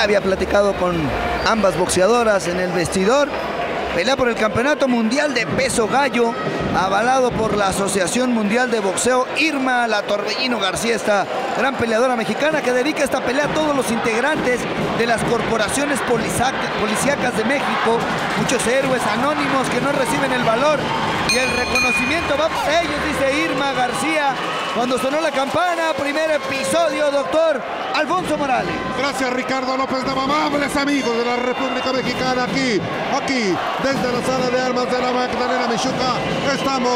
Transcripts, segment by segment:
Ya había platicado con ambas boxeadoras en el vestidor. Pelea por el Campeonato Mundial de Peso Gallo, avalado por la Asociación Mundial de Boxeo. Irma La Torbellino García, esta gran peleadora mexicana que dedica esta pelea a todos los integrantes de las corporaciones policíacas de México. Muchos héroes anónimos que no reciben el valor y el reconocimiento va para ellos, dice Irma García. Cuando sonó la campana, primer episodio, doctor Alfonso Morales. Gracias, Ricardo López de Amables amigos de la República Mexicana, aquí, desde la sala de armas de la Magdalena Michuca, estamos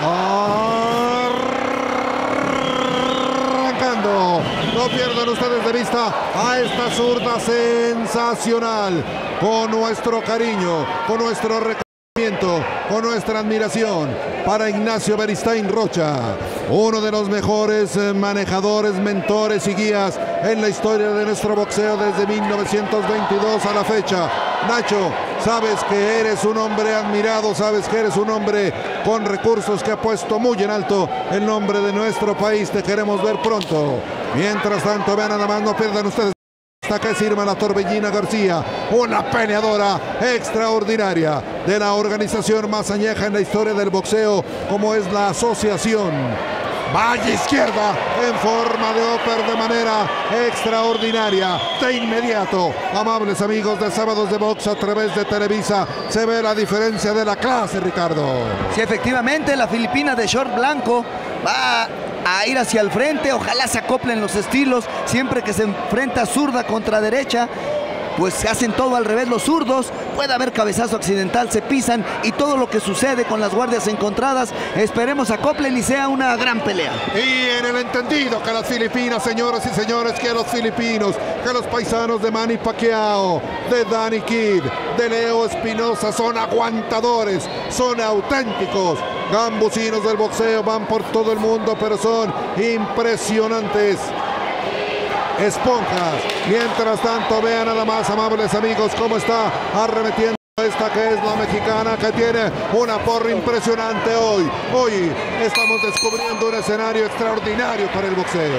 arrancando. No pierdan ustedes de vista a esta zurda sensacional, con nuestro cariño, con nuestro reconocimiento, con nuestra admiración para Ignacio Beristain Rocha, uno de los mejores manejadores, mentores y guías en la historia de nuestro boxeo desde 1922 a la fecha. Nacho, sabes que eres un hombre admirado, sabes que eres un hombre con recursos que ha puesto muy en alto el nombre de nuestro país. Te queremos ver pronto. Mientras tanto, vean nada más, no pierdan ustedes. Esta que es Irma La Torbellino García, una peleadora extraordinaria de la organización más añeja en la historia del boxeo, como es la Asociación. Vaya izquierda en forma de upper de manera extraordinaria. De inmediato, amables amigos de Sábados de Box a través de Televisa, se ve la diferencia de la clase, Ricardo. Sí, efectivamente, la filipina de short blanco va a ir hacia el frente. Ojalá se acoplen los estilos. Siempre que se enfrenta zurda contra derecha, pues se hacen todo al revés los zurdos. Puede haber cabezazo accidental, se pisan y todo lo que sucede con las guardias encontradas. Esperemos acoplen y sea una gran pelea. Y en el entendido que las Filipinas, señoras y señores, que los filipinos, que los paisanos de Manny Pacquiao, de Danny Kidd, de Leo Espinosa son aguantadores, son auténticos gambusinos del boxeo, van por todo el mundo, pero son impresionantes esponjas. Mientras tanto, vean nada más, amables amigos, cómo está arremetiendo esta que es la mexicana, que tiene una porra impresionante hoy. Hoy estamos descubriendo un escenario extraordinario para el boxeo.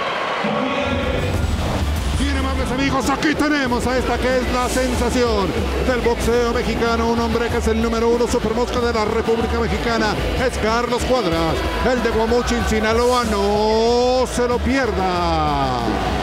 Bien, amables amigos, aquí tenemos a esta que es la sensación del boxeo mexicano, un hombre que es el número 1 supermosca de la República Mexicana, es Carlos Cuadras, el de Guamuchil, Sinaloa. No se lo pierda.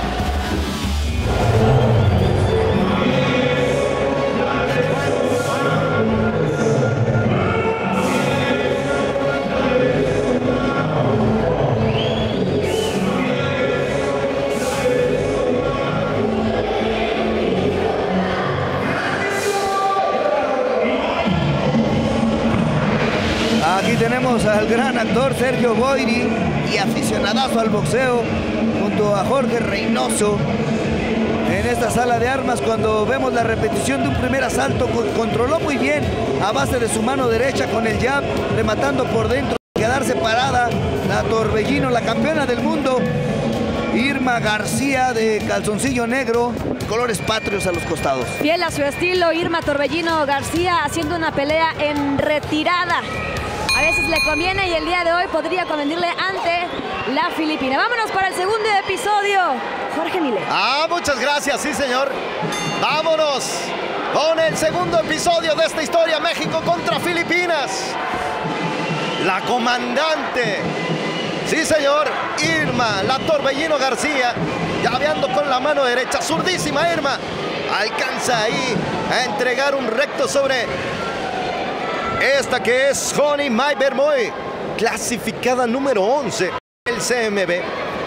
Aquí tenemos al gran actor Sergio Boiri y aficionadazo al boxeo junto a Jorge Reynoso en esta sala de armas. Cuando vemos la repetición de un primer asalto, controló muy bien a base de su mano derecha con el jab, rematando por dentro, quedarse parada la Torbellino, la campeona del mundo. Irma García de calzoncillo negro, colores patrios a los costados. Fiel a su estilo, Irma Torbellino García haciendo una pelea en retirada. A veces le conviene y el día de hoy podría convenirle ante la filipina. Vámonos para el segundo episodio. Jorge Miller. Muchas gracias, sí señor. Vámonos con el segundo episodio de esta historia, México contra Filipinas. La comandante, sí señor, Irma La Torbellino García, llaveando con la mano derecha, zurdísima Irma. Alcanza ahí a entregar un recto sobre esta que es Honey May Bermoy, clasificada número 11 del CMB.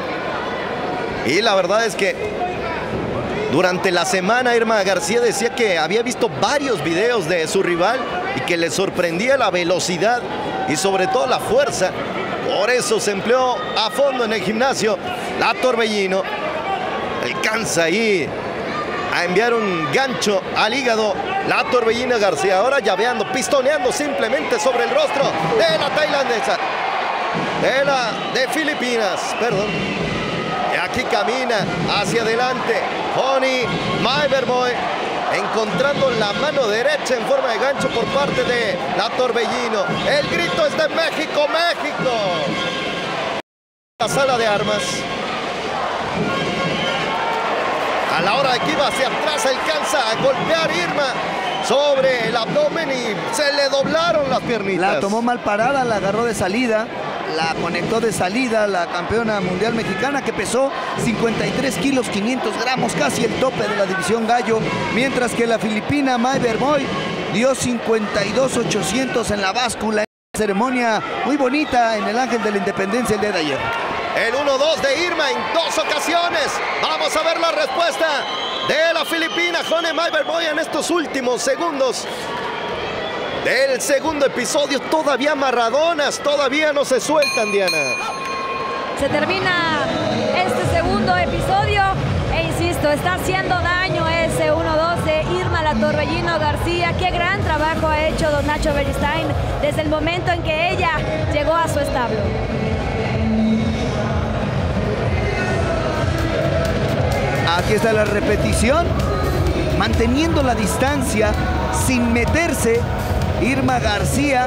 Y la verdad es que durante la semana Irma García decía que había visto varios videos de su rival y que le sorprendía la velocidad y sobre todo la fuerza. Por eso se empleó a fondo en el gimnasio. La Torbellino alcanza ahí a enviar un gancho al hígado. La Torbellino García ahora llaveando, pistoneando simplemente sobre el rostro de la tailandesa, de Filipinas, perdón. Y aquí camina hacia adelante Honey May Bermoy, encontrando la mano derecha en forma de gancho por parte de la Torbellino. El grito es de México, México. La sala de armas. A la hora de que iba hacia atrás alcanza a golpear Irma sobre el abdomen y se le doblaron las piernitas. La tomó mal parada, la agarró de salida, la conectó de salida la campeona mundial mexicana, que pesó 53 kilos 500 gramos, casi el tope de la división gallo, mientras que la filipina May Bermoy dio 52,800 en la báscula. Ceremonia muy bonita en el Ángel de la Independencia el día de ayer. El 1-2 de Irma en 2 ocasiones. Vamos a ver la respuesta de la filipina Jone May Bermoy en estos últimos segundos del segundo episodio. Todavía amarradonas, todavía no se sueltan, Diana. Se termina este segundo episodio e insisto, está haciendo daño ese 1-2 de Irma La Torbellino García. Qué gran trabajo ha hecho don Nacho Beristain desde el momento en que ella llegó a su establo. Aquí está la repetición, manteniendo la distancia, sin meterse, Irma García,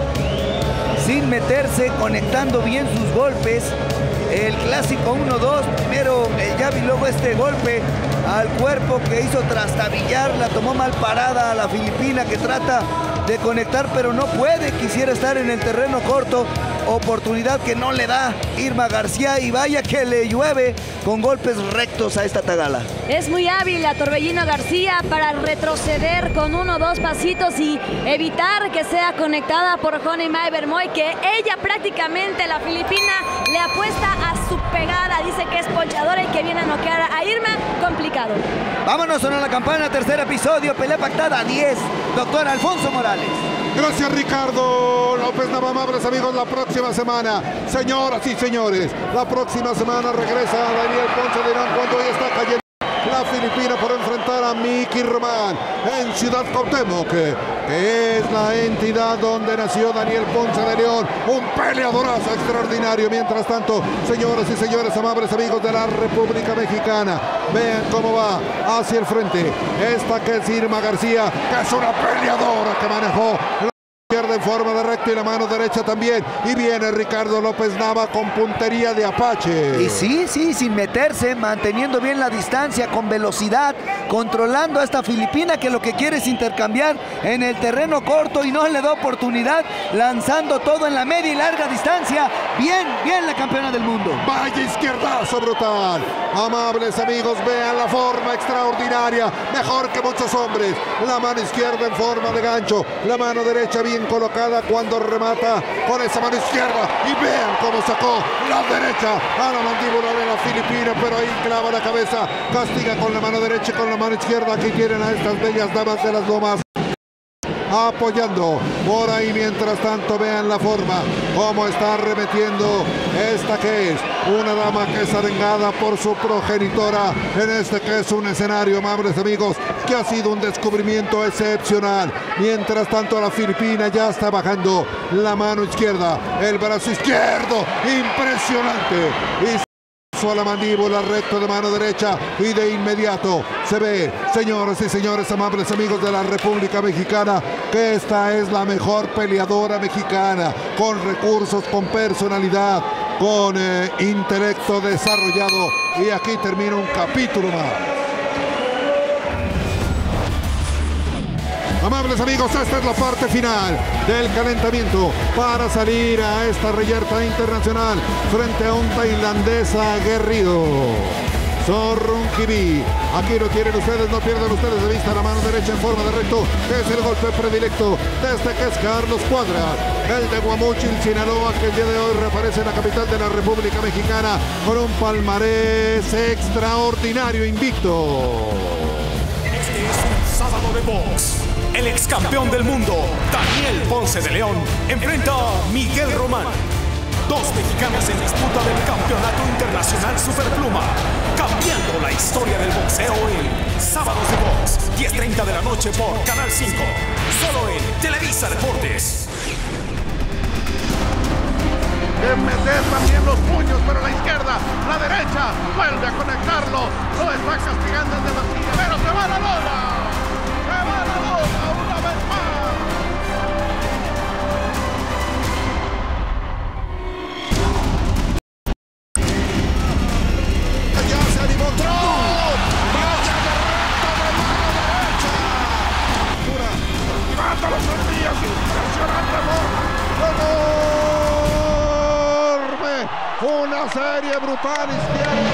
sin meterse, conectando bien sus golpes. El clásico 1-2, primero el jab y luego este golpe al cuerpo que hizo trastabillar, la tomó mal parada a la filipina, que trata de conectar pero no puede, quisiera estar en el terreno corto, oportunidad que no le da Irma García, y vaya que le llueve con golpes rectos a esta tagala. Es muy hábil la Torbellino García para retroceder con 1 o 2 pasitos y evitar que sea conectada por Jone May Bermoy, que ella prácticamente, la filipina, le apuesta a su pegada, dice que es ponchadora y que viene a noquear a Irma, complicado. Vámonos, sonó la campana, tercer episodio, pelea pactada 10, doctor Alfonso Morales. Gracias, Ricardo López Nava. Amables amigos, la próxima semana, señoras y señores, la próxima semana regresa Daniel Ponce de León cuando hoy está cayendo la filipina por enfrentar a Miki Román en Ciudad Cuauhtémoc, que es la entidad donde nació Daniel Ponce de León, un peleadorazo extraordinario. Mientras tanto, señoras y señores, amables amigos de la República Mexicana, vean cómo va hacia el frente esta que es Irma García, que es una peleadora que manejó izquierda en forma de recto y la mano derecha también, y viene Ricardo López Nava con puntería de Apache. Y sí, sin meterse, manteniendo bien la distancia, con velocidad, controlando a esta filipina que lo que quiere es intercambiar en el terreno corto y no le da oportunidad, lanzando todo en la media y larga distancia. Bien la campeona del mundo. Vaya izquierdazo brutal. Amables amigos, vean la forma extraordinaria, mejor que muchos hombres. La mano izquierda en forma de gancho, la mano derecha bien colocada cuando remata con esa mano izquierda, y vean cómo sacó la derecha a la mandíbula de la filipina, pero ahí clava la cabeza, castiga con la mano derecha y con la mano izquierda. Aquí tienen a estas bellas damas de las lomas apoyando por ahí. Mientras tanto, vean la forma cómo está arremetiendo esta que es una dama que es arengada por su progenitora en este que es un escenario, amables amigos, que ha sido un descubrimiento excepcional. Mientras tanto, la filipina ya está bajando la mano izquierda, el brazo izquierdo, impresionante, y a la mandíbula recto de mano derecha, y de inmediato se ve, señoras y señores, amables amigos de la República Mexicana, que esta es la mejor peleadora mexicana, con recursos, con personalidad, con intelecto desarrollado. Y aquí termina un capítulo más. Amables amigos, esta es la parte final del calentamiento para salir a esta reyerta internacional frente a un tailandés aguerrido. Sorrunkibi. Aquí lo tienen ustedes, no pierdan ustedes de vista la mano derecha en forma de recto, que es el golpe predilecto de este que es Carlos Cuadras, el de Guamúchil, Sinaloa, que el día de hoy reaparece en la capital de la República Mexicana con un palmarés extraordinario, invicto. Este es un sábado de box. El ex campeón del mundo, Daniel Ponce de León, enfrenta a Miguel Román. Dos mexicanos en disputa del Campeonato Internacional Superpluma, cambiando la historia del boxeo en Sábados de Box, 10:30 de la noche por Canal 5, solo en Televisa Deportes. Que meter también los puños, pero la izquierda, la derecha, vuelve a conectarlo, lo está castigando el demasiado, pero se va a la lona. Una vez más. Ya se animó Trump. Vaya Una serie brutal izquierda.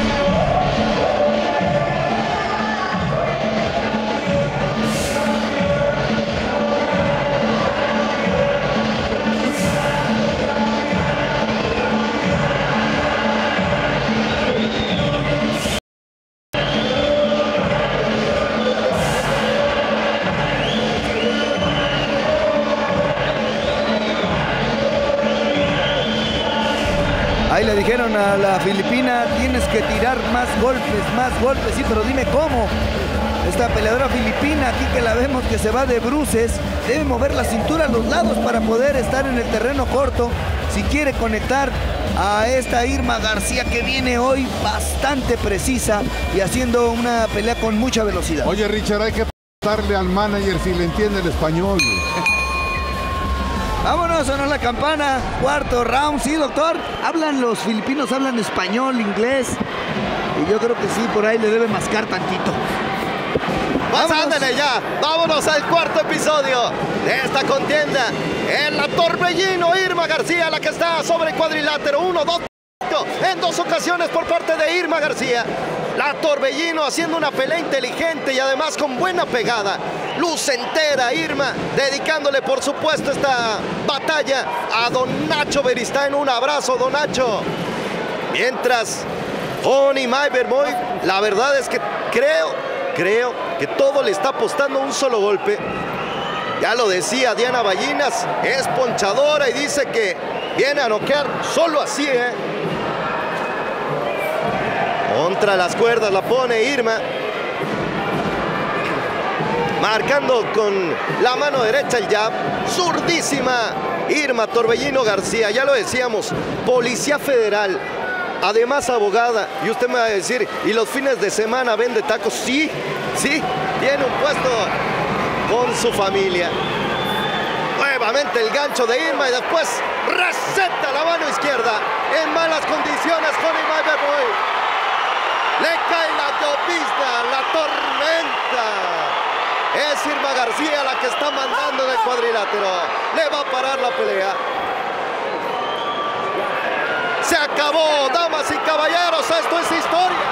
Ahí le dijeron a la filipina, tienes que tirar más golpes, sí, pero dime cómo. Esta peleadora filipina, aquí que la vemos que se va de bruces, debe mover la cintura a los lados para poder estar en el terreno corto si quiere conectar a esta Irma García, que viene hoy bastante precisa y haciendo una pelea con mucha velocidad. Oye, Richard, hay que preguntarle al manager si le entiende el español. Vámonos, sonó la campana, cuarto round. Sí, doctor, los filipinos hablan español, inglés, y yo creo que sí, por ahí le debe mascar tantito. Pues ándale ya, vámonos al cuarto episodio de esta contienda. En la Torbellino, Irma García, la que está sobre el cuadrilátero. 1, 2, en 2 ocasiones por parte de Irma García. La Torbellino haciendo una pelea inteligente y además con buena pegada. Luz entera, Irma, dedicándole por supuesto esta batalla a don Nacho Beristain. Un abrazo, don Nacho. Mientras Honey Bermoy, la verdad es que creo que todo le está apostando un solo golpe. Ya lo decía Diana Ballinas, es ponchadora y dice que viene a noquear solo así, Contra las cuerdas la pone Irma. Marcando con la mano derecha el jab. Zurdísima Irma Torbellino García. Ya lo decíamos, Policía Federal. Además abogada. Y usted me va a decir, ¿y los fines de semana vende tacos? Sí, tiene un puesto con su familia. Nuevamente el gancho de Irma y después receta la mano izquierda. En malas condiciones con Irma Bermoy. Le cae la llovizna, la tormenta. Es Irma García la que está mandando de cuadrilátero. Le va a parar la pelea. Se acabó, damas y caballeros, esto es historia.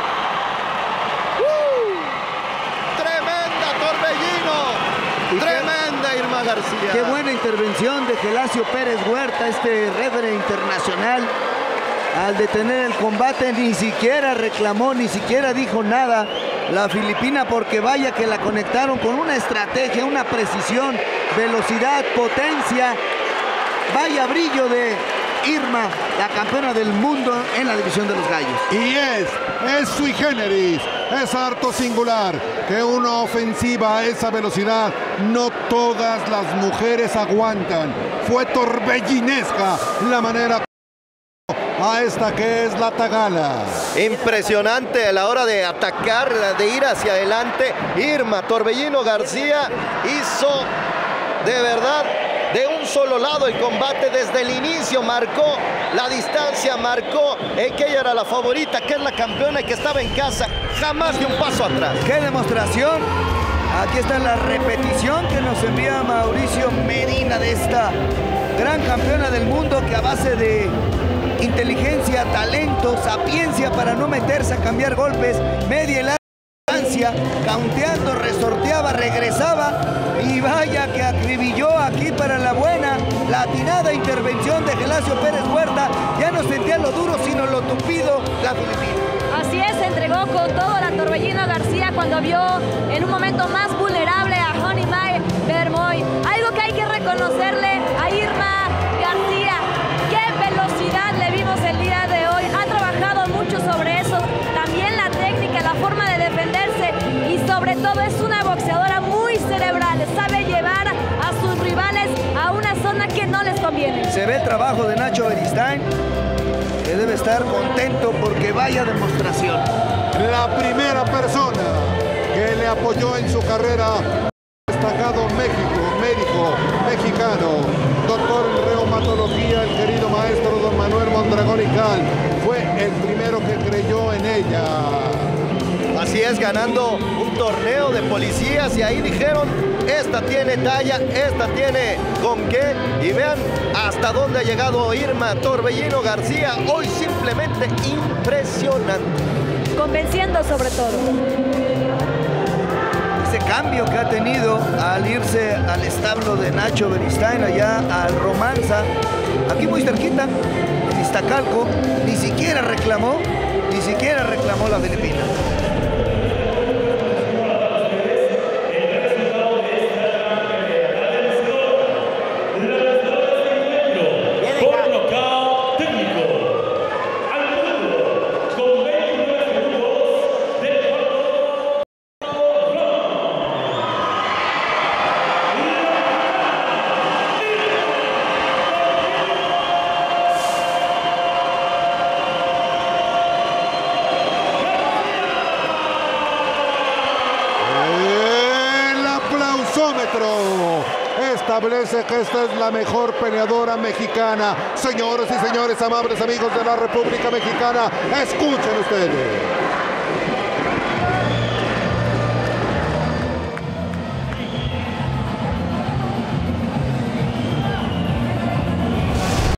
Tremenda Torbellino. Tremenda Irma García. Qué buena intervención de Gelasio Pérez Huerta, este referee internacional. Al detener el combate ni siquiera reclamó, ni siquiera dijo nada la filipina, porque vaya que la conectaron con una estrategia, una precisión, velocidad, potencia. Vaya brillo de Irma, la campeona del mundo en la división de los gallos. Y es sui generis, es harto singular que una ofensiva a esa velocidad no todas las mujeres aguantan. Fue torbellinesca la manera a esta que es la tagala. Impresionante a la hora de atacar, de ir hacia adelante. Irma Torbellino García hizo de verdad de un solo lado el combate desde el inicio. Marcó la distancia, marcó que ella era la favorita, que es la campeona y que estaba en casa. Jamás de un paso atrás. ¡Qué demostración! Aquí está la repetición que nos envía Mauricio Medina de esta gran campeona del mundo, que a base de inteligencia, talento, sapiencia para no meterse a cambiar golpes, media y larga distancia, counteando, resorteaba, regresaba, y vaya que acribilló aquí para la buena, la atinada intervención de Gelasio Pérez Huerta. Ya no sentía lo duro, sino lo tupido la filipina. Así es, se entregó con todo la Torbellino García cuando vio en un momento más vulnerable a Honey Bermoy. Algo que hay que reconocerle a Irma García, qué velocidad le vimos el día de hoy. Ha trabajado mucho sobre eso, también la técnica, la forma de defenderse, y sobre todo es una boxeadora muy cerebral, sabe llevar a sus rivales a una zona que no les conviene. Se ve el trabajo de Nacho Beristain, que debe estar contento porque vaya demostración. La primera persona que le apoyó en su carrera, destacado médico mexicano, doctor en reumatología, el querido maestro don Manuel Mondragón y Cal, fue el primero que creyó en ella. Así es, ganando un torneo de policías, y ahí dijeron, esta tiene talla, esta tiene con qué. Y vean hasta dónde ha llegado Irma Torbellino García. Hoy simplemente impresionante. Convenciendo sobre todo. Ese cambio que ha tenido al irse al establo de Nacho Beristain, allá al Romanza, aquí muy cerquita, en Iztacalco, ni siquiera reclamó la Filipina. Establece que esta es la mejor peleadora mexicana. Señoras y señores, amables amigos de la República Mexicana, escuchen ustedes.